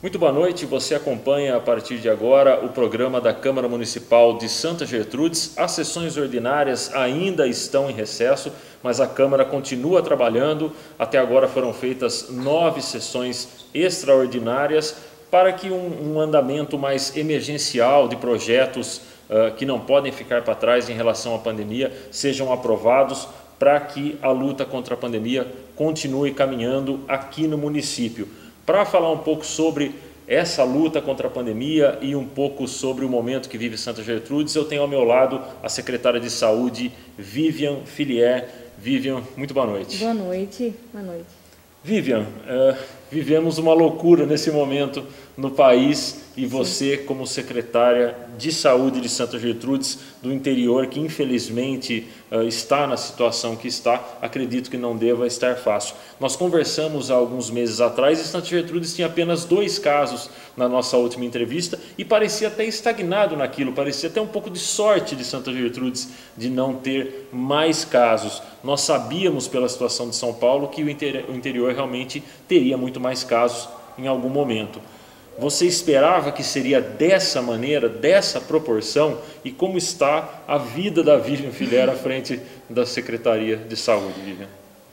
Muito boa noite, você acompanha a partir de agora o programa da Câmara Municipal de Santa Gertrudes. As sessões ordinárias ainda estão em recesso, mas a Câmara continua trabalhando. Até agora foram feitas 9 sessões extraordinárias para que um andamento mais emergencial de projetos que não podem ficar para trás em relação à pandemia sejam aprovados para que a luta contra a pandemia continue caminhando aqui no município. Para falar um pouco sobre essa luta contra a pandemia e um pouco sobre o momento que vive Santa Gertrudes, eu tenho ao meu lado a secretária de Saúde, Vivian Fillier. Vivian, muito boa noite. Boa noite. Boa noite. Vivian, vivemos uma loucura nesse momento no país e você, como secretária de Saúde de Santa Gertrudes, do interior, que infelizmente está na situação que está, acredito que não deva estar fácil. Nós conversamos há alguns meses atrás e Santa Gertrudes tinha apenas 2 casos na nossa última entrevista e parecia até estagnado naquilo, parecia até um pouco de sorte de Santa Gertrudes de não ter mais casos. Nós sabíamos pela situação de São Paulo que o interior realmente teria muito mais casos em algum momento. Você esperava que seria dessa maneira, dessa proporção? E como está a vida da Vivian Fillier à frente da Secretaria de Saúde, Vivian?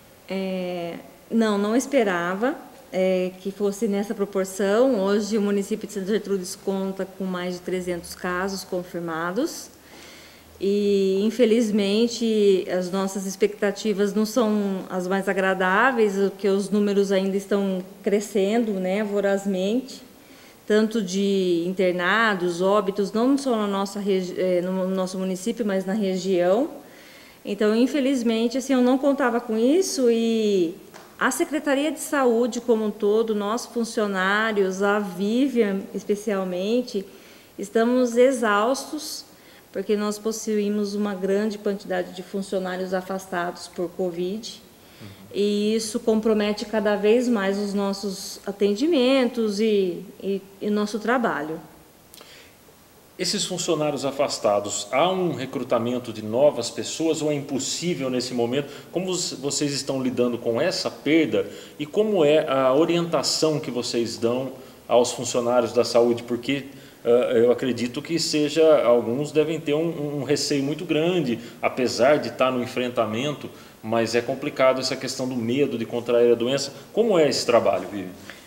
Não esperava que fosse nessa proporção. Hoje o município de Santa Gertrudes conta com mais de 300 casos confirmados. E, infelizmente, as nossas expectativas não são as mais agradáveis, porque os números ainda estão crescendo, né, vorazmente, tanto de internados, óbitos, não só no nosso município, mas na região. Então, infelizmente, assim, eu não contava com isso e a Secretaria de Saúde como um todo, nós funcionários, a Vivian especialmente, estamos exaustos, porque nós possuímos uma grande quantidade de funcionários afastados por Covid, e isso compromete cada vez mais os nossos atendimentos e nosso trabalho. Esses funcionários afastados, há um recrutamento de novas pessoas ou é impossível nesse momento? Como vocês estão lidando com essa perda e como é a orientação que vocês dão aos funcionários da saúde? Porque eu acredito que alguns devem ter um receio muito grande, apesar de estar no enfrentamento, mas é complicado essa questão do medo de contrair a doença. Como é esse trabalho, Vivi?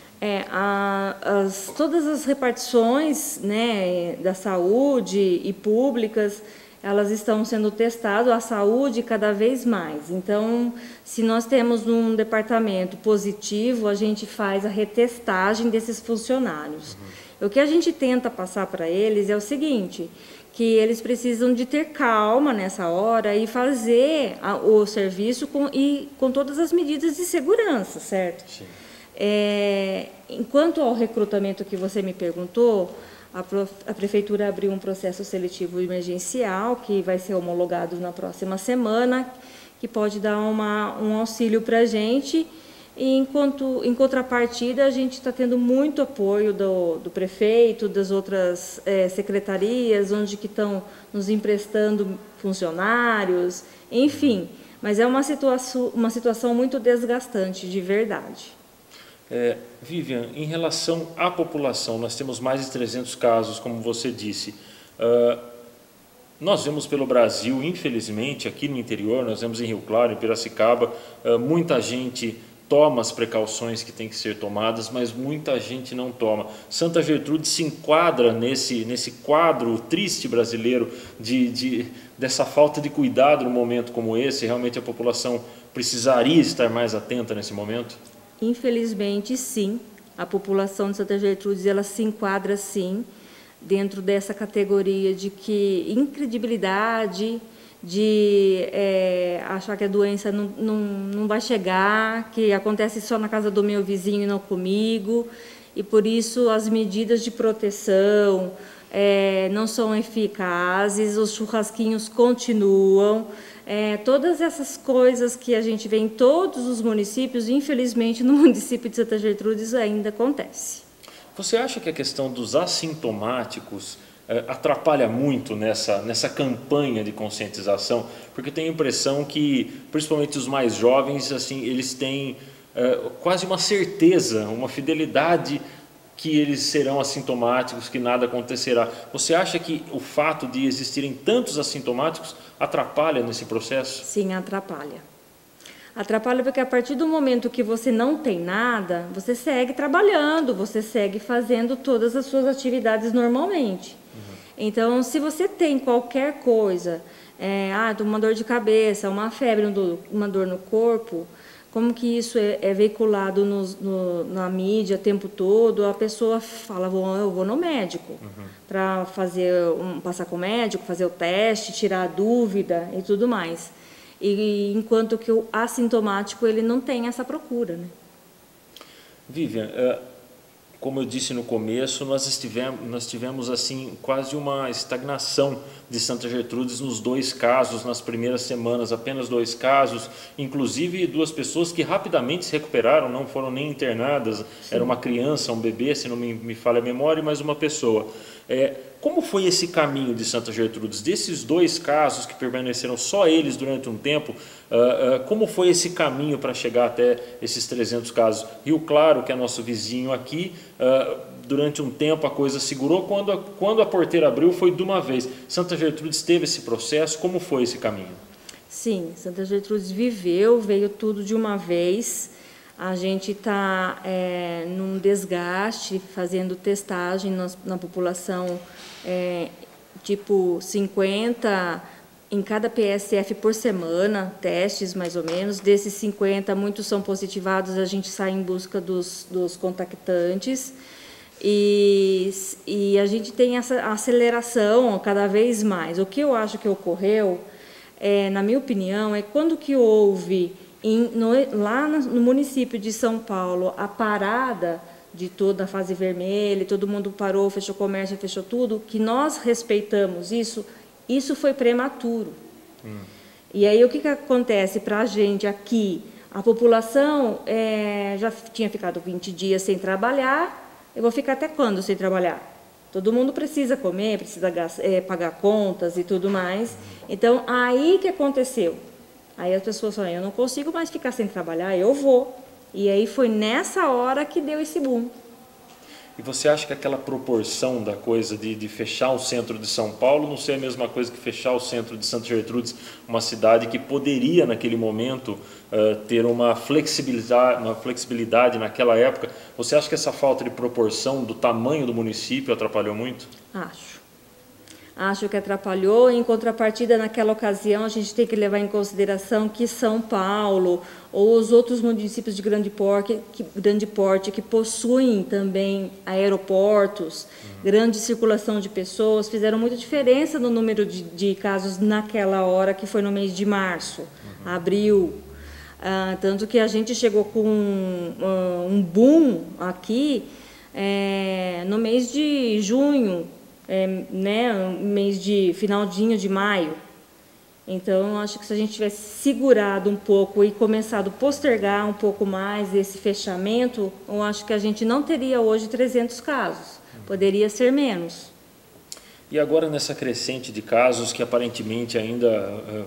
Todas as repartições, né, da saúde e públicas, elas estão sendo testadas, a saúde cada vez mais. Então, se nós temos um departamento positivo, a gente faz a retestagem desses funcionários. O que a gente tenta passar para eles é o seguinte, que eles precisam de ter calma nessa hora e fazer o serviço com todas as medidas de segurança, certo? Sim. Enquanto ao recrutamento que você me perguntou, a Prefeitura abriu um processo seletivo emergencial que vai ser homologado na próxima semana, que pode dar um auxílio para a gente. E em contrapartida, a gente está tendo muito apoio do prefeito, das outras secretarias, onde que estão nos emprestando funcionários, enfim. Mas é uma situação muito desgastante, de verdade. Vivian, em relação à população, nós temos mais de 300 casos, como você disse. Nós vemos pelo Brasil, infelizmente, aqui no interior, nós vemos em Rio Claro, em Piracicaba, muita gente toma as precauções que têm que ser tomadas, mas muita gente não toma. Santa Gertrudes se enquadra nesse quadro triste brasileiro dessa falta de cuidado num momento como esse. Realmente a população precisaria estar mais atenta nesse momento? Infelizmente, sim. A população de Santa Gertrudes ela se enquadra, sim, dentro dessa categoria de que incredibilidade, de achar que a doença não vai chegar, que acontece só na casa do meu vizinho e não comigo, e por isso as medidas de proteção não são eficazes, os churrasquinhos continuam, todas essas coisas que a gente vê em todos os municípios, infelizmente no município de Santa Gertrudes ainda acontece. Você acha que a questão dos assintomáticos atrapalha muito nessa campanha de conscientização? Porque eu tenho a impressão que, principalmente os mais jovens, assim, eles têm quase uma certeza, uma fidelidade que eles serão assintomáticos, que nada acontecerá. Você acha que o fato de existirem tantos assintomáticos atrapalha nesse processo? Sim, atrapalha. Atrapalha porque a partir do momento que você não tem nada, você segue trabalhando, você segue fazendo todas as suas atividades normalmente. Então, se você tem qualquer coisa, uma dor de cabeça, uma febre, uma dor no corpo, como que isso é veiculado na mídia o tempo todo, a pessoa fala, eu vou no médico, para passar com o médico, fazer o teste, tirar a dúvida e tudo mais. E enquanto que o assintomático, ele não tem essa procura, né? Vivian, como eu disse no começo, nós tivemos assim quase uma estagnação de Santa Gertrudes nos 2 casos, nas primeiras semanas, apenas 2 casos, inclusive 2 pessoas que rapidamente se recuperaram, não foram nem internadas. Sim. Era uma criança, um bebê, se não me falha a memória, e mais uma pessoa. Como foi esse caminho de Santa Gertrudes? Desses 2 casos que permaneceram só eles durante um tempo, como foi esse caminho para chegar até esses 300 casos? Rio Claro, que é nosso vizinho aqui, durante um tempo a coisa segurou, quando a porteira abriu foi de uma vez. Santa Gertrudes teve esse processo, como foi esse caminho? Sim, Santa Gertrudes veio tudo de uma vez. A gente está num desgaste, fazendo testagem na população, tipo 50 em cada PSF por semana, testes mais ou menos. Desses 50, muitos são positivados, a gente sai em busca dos contactantes. E a gente tem essa aceleração cada vez mais. O que eu acho que ocorreu, na minha opinião, é quando que houve lá no município de São Paulo a parada de toda a fase vermelha, todo mundo parou, fechou comércio, fechou tudo, que nós respeitamos isso foi prematuro. E aí o que acontece para a gente aqui? A população já tinha ficado 20 dias sem trabalhar. Eu vou ficar até quando sem trabalhar? Todo mundo precisa comer, precisa pagar contas e tudo mais. Então, aí que aconteceu? Aí as pessoas falam, eu não consigo mais ficar sem trabalhar, eu vou. E aí foi nessa hora que deu esse boom. E você acha que aquela proporção da coisa de fechar o centro de São Paulo não ser a mesma coisa que fechar o centro de Santa Gertrudes, uma cidade que poderia naquele momento ter uma flexibilidade naquela época? Você acha que essa falta de proporção do tamanho do município atrapalhou muito? Acho que atrapalhou. Em contrapartida, naquela ocasião, a gente tem que levar em consideração que São Paulo ou os outros municípios de grande porte que possuem também aeroportos, grande circulação de pessoas, fizeram muita diferença no número de casos naquela hora, que foi no mês de março, abril. Tanto que a gente chegou com um boom aqui no mês de junho, mês de finalzinho de maio. Então, eu acho que se a gente tivesse segurado um pouco e começado a postergar um pouco mais esse fechamento, eu acho que a gente não teria hoje 300 casos, poderia ser menos. E agora nessa crescente de casos que aparentemente ainda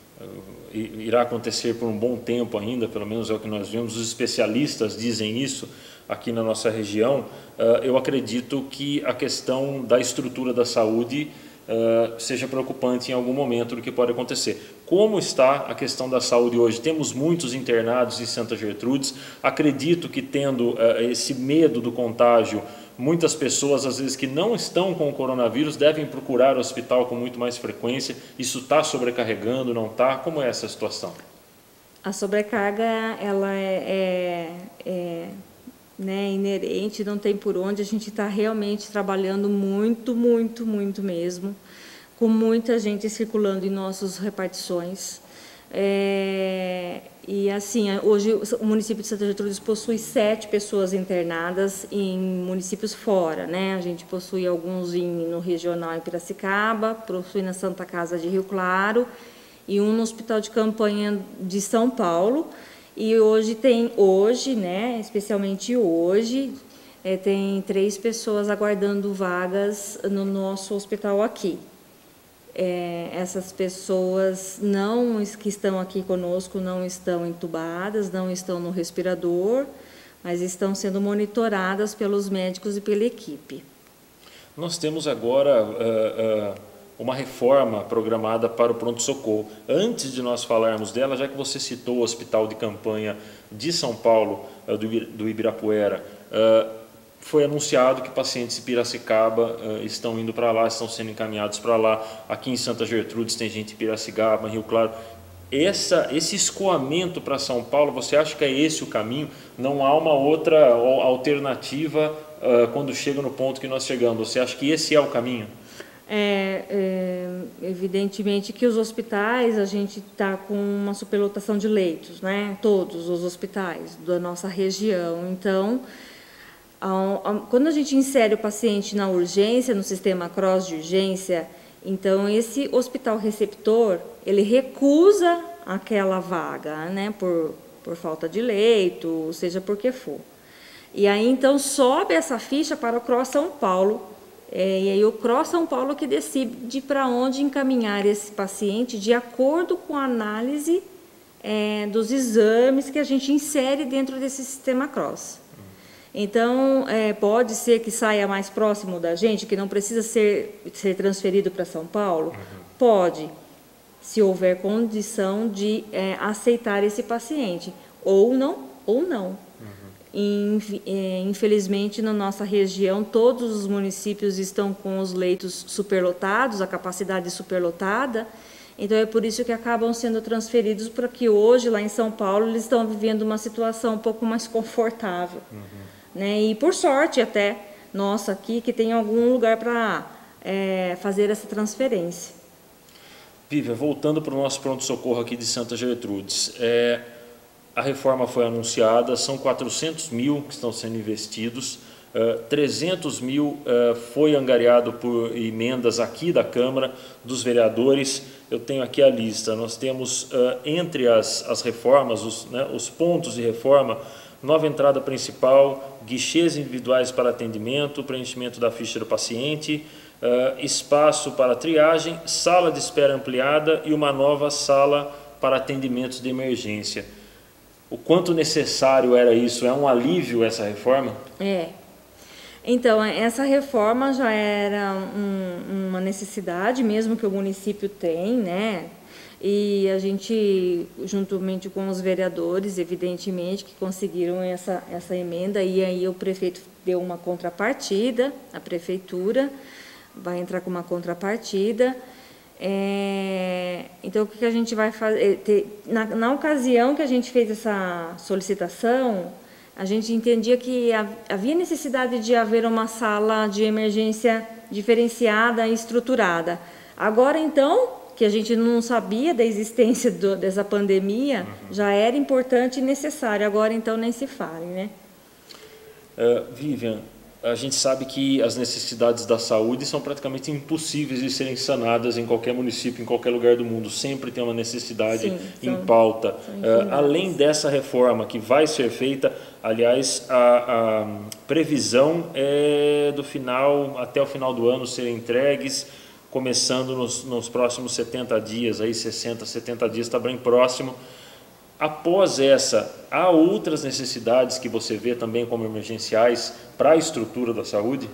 irá acontecer por um bom tempo ainda, pelo menos é o que nós vemos, os especialistas dizem isso aqui na nossa região, eu acredito que a questão da estrutura da saúde seja preocupante em algum momento do que pode acontecer. Como está a questão da saúde hoje? Temos muitos internados em Santa Gertrudes, acredito que tendo esse medo do contágio, muitas pessoas, às vezes, que não estão com o coronavírus, devem procurar o hospital com muito mais frequência. Isso está sobrecarregando, não está? Como é essa situação? A sobrecarga, ela inerente, não tem por onde. A gente está realmente trabalhando muito, muito, muito mesmo, com muita gente circulando em nossas repartições. E assim, hoje o município de Santa Gertrudes possui 7 pessoas internadas em municípios fora, né? A gente possui alguns no regional em Piracicaba, possui na Santa Casa de Rio Claro e um no Hospital de Campanha de São Paulo. E hoje, né, especialmente hoje, tem 3 pessoas aguardando vagas no nosso hospital aqui. Essas pessoas que estão aqui conosco não estão entubadas, não estão no respirador, mas estão sendo monitoradas pelos médicos e pela equipe. Nós temos agora uma reforma programada para o pronto-socorro. Antes de nós falarmos dela, já que você citou o Hospital de Campanha de São Paulo, do Ibirapuera, foi anunciado que pacientes de Piracicaba estão indo para lá, estão sendo encaminhados para lá. Aqui em Santa Gertrudes tem gente de Piracicaba, em Rio Claro. Esse escoamento para São Paulo, você acha que é esse o caminho? Não há uma outra alternativa quando chega no ponto que nós chegamos? Você acha que esse é o caminho? Evidentemente que os hospitais, a gente está com uma superlotação de leitos, né? Todos os hospitais da nossa região. Então, quando a gente insere o paciente na urgência, no sistema CROSS de urgência, então esse hospital receptor, ele recusa aquela vaga, né? Por falta de leito, seja por que for. E aí, então, sobe essa ficha para o CROSS São Paulo, e aí o CROSS São Paulo que decide para onde encaminhar esse paciente de acordo com a análise dos exames que a gente insere dentro desse sistema CROSS. Então, pode ser que saia mais próximo da gente, que não precisa ser transferido para São Paulo? Pode, se houver condição de aceitar esse paciente, ou não. Infelizmente, na nossa região, todos os municípios estão com os leitos superlotados, a capacidade superlotada, então é por isso que acabam sendo transferidos, porque hoje, lá em São Paulo, eles estão vivendo uma situação um pouco mais confortável. Né? E por sorte até, nossa, aqui, que tem algum lugar para fazer essa transferência. Vivian, voltando para o nosso pronto-socorro aqui de Santa Gertrudes, a reforma foi anunciada, são 400 mil que estão sendo investidos, 300 mil foi angariado por emendas aqui da Câmara, dos vereadores. Eu tenho aqui a lista, nós temos entre as reformas, os pontos de reforma: nova entrada principal, guichês individuais para atendimento, preenchimento da ficha do paciente, espaço para triagem, sala de espera ampliada e uma nova sala para atendimentos de emergência. O quanto necessário era isso? É um alívio essa reforma? Então, essa reforma já era uma necessidade mesmo que o município tem, né? E a gente, juntamente com os vereadores, evidentemente, que conseguiram essa emenda, e aí o prefeito deu uma contrapartida, a prefeitura vai entrar com uma contrapartida. Então, o que a gente vai fazer? Na ocasião que a gente fez essa solicitação, a gente entendia que havia necessidade de haver uma sala de emergência diferenciada e estruturada. Agora, então, que a gente não sabia da existência dessa pandemia, já era importante e necessário. Agora, então, nem se fale, né? Vivian, a gente sabe que as necessidades da saúde são praticamente impossíveis de serem sanadas em qualquer município, em qualquer lugar do mundo. Sempre tem uma necessidade em pauta. Além dessa reforma que vai ser feita, aliás, a previsão é até o final do ano serem entregues, começando nos próximos 70 dias, aí 60, 70 dias, está bem próximo. Após essa, há outras necessidades que você vê também como emergenciais para a estrutura da saúde?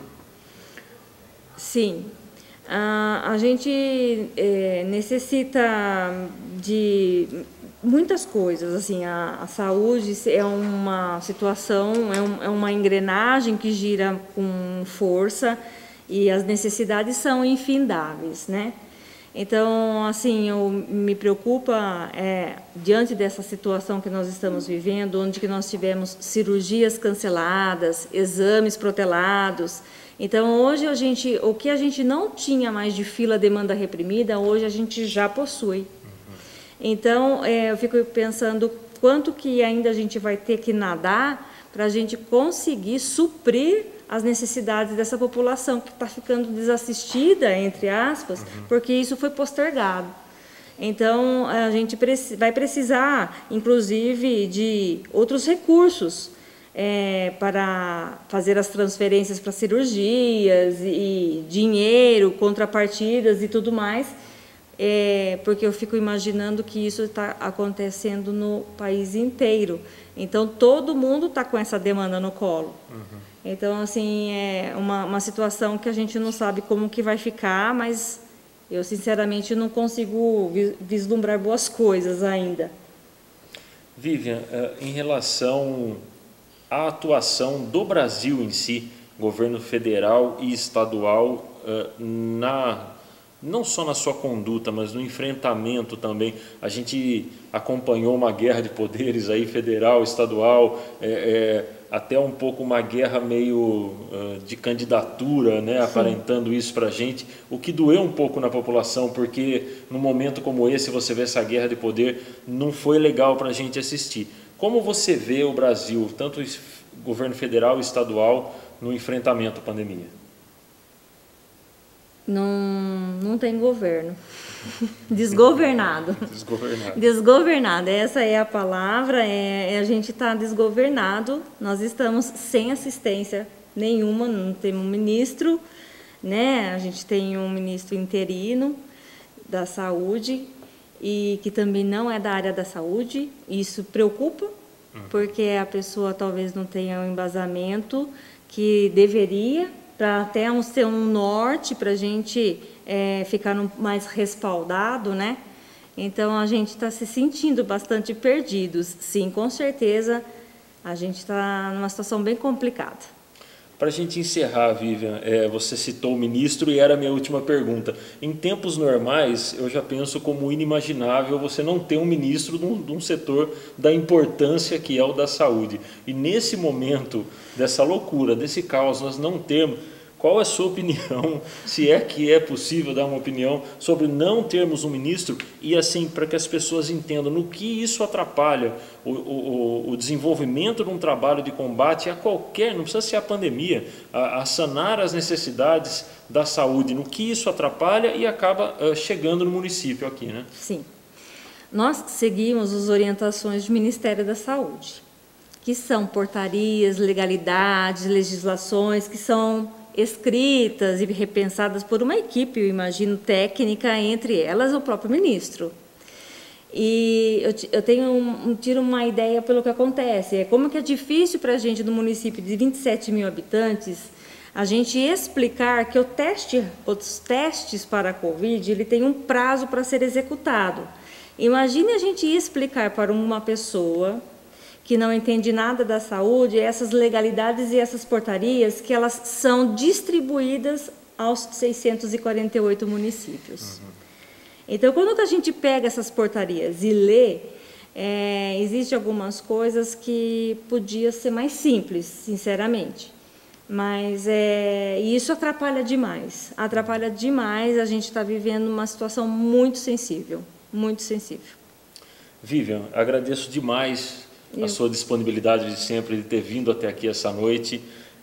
Sim. A gente necessita de muitas coisas. Assim, a saúde é uma situação, é uma engrenagem que gira com força e as necessidades são infindáveis, né? Então, assim, me preocupa, diante dessa situação que nós estamos vivendo, onde que nós tivemos cirurgias canceladas, exames protelados. Então, hoje, o que a gente não tinha mais de fila demanda reprimida, hoje a gente já possui. Então, eu fico pensando quanto que ainda a gente vai ter que nadar para a gente conseguir suprir as necessidades dessa população que está ficando desassistida, entre aspas, porque isso foi postergado. Então, a gente vai precisar, inclusive, de outros recursos para fazer as transferências para cirurgias, e dinheiro, contrapartidas e tudo mais, porque eu fico imaginando que isso está acontecendo no país inteiro. Então, todo mundo está com essa demanda no colo. Então, assim, é uma situação que a gente não sabe como que vai ficar, mas eu, sinceramente, não consigo vislumbrar boas coisas ainda. Vivian, em relação à atuação do Brasil em si, governo federal e estadual, não só na sua conduta, mas no enfrentamento também. A gente acompanhou uma guerra de poderes aí, federal, estadual, até um pouco uma guerra meio de candidatura, né, aparentando isso para a gente, o que doeu um pouco na população, porque num momento como esse, você vê essa guerra de poder, não foi legal para a gente assistir. Como você vê o Brasil, tanto o governo federal e estadual, no enfrentamento à pandemia? Não tem governo. Desgovernado. Desgovernado. Desgovernado, essa é a palavra, a gente está desgovernado, nós estamos sem assistência nenhuma, não temos ministro, né? A gente tem um ministro interino da saúde, e que também não é da área da saúde, isso preocupa, porque a pessoa talvez não tenha o embasamento que deveria, para até ter um norte para a gente ficar mais respaldado, né? Então, a gente está se sentindo bastante perdidos. Sim, com certeza, a gente está numa situação bem complicada. Para a gente encerrar, Vivian, você citou o ministro e era a minha última pergunta. Em tempos normais, eu já penso como inimaginável você não ter um ministro de um setor da importância que é o da saúde. E nesse momento dessa loucura, desse caos, nós não temos. Qual é a sua opinião, se é que é possível dar uma opinião sobre não termos um ministro e assim, para que as pessoas entendam no que isso atrapalha o desenvolvimento de um trabalho de combate a qualquer, não precisa ser a pandemia, a sanar as necessidades da saúde, no que isso atrapalha e acaba chegando no município aqui, né? Sim. Nós seguimos as orientações do Ministério da Saúde, que são portarias, legalidades, legislações que são escritas e repensadas por uma equipe, eu imagino, técnica, entre elas o próprio ministro. E eu tiro uma ideia pelo que acontece, como que é difícil para a gente, no município de 27 mil habitantes, a gente explicar que os testes para a Covid, ele tem um prazo para ser executado. Imagine a gente explicar para uma pessoa que não entende nada da saúde, essas legalidades e essas portarias, que elas são distribuídas aos 648 municípios. Então, quando a gente pega essas portarias e lê, existem algumas coisas que podia ser mais simples, sinceramente. Mas isso atrapalha demais. Atrapalha demais, a gente está vivendo uma situação muito sensível, muito sensível. Vivian, agradeço demais a sua disponibilidade de sempre, de ter vindo até aqui essa noite.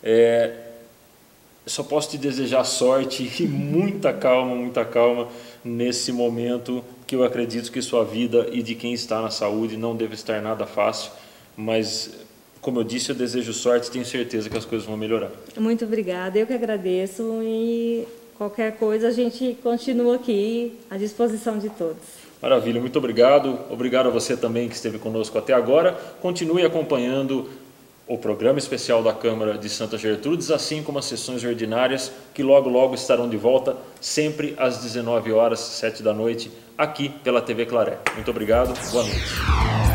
Só posso te desejar sorte e muita calma nesse momento, que eu acredito que sua vida e de quem está na saúde não deve estar nada fácil, mas, como eu disse, eu desejo sorte e tenho certeza que as coisas vão melhorar. Muito obrigada, eu que agradeço, e qualquer coisa a gente continua aqui à disposição de todos. Maravilha, muito obrigado. Obrigado a você também que esteve conosco até agora. Continue acompanhando o programa especial da Câmara de Santa Gertrudes, assim como as sessões ordinárias, que logo estarão de volta, sempre às 19 horas, 7 da noite, aqui pela TV Claré. Muito obrigado, boa noite.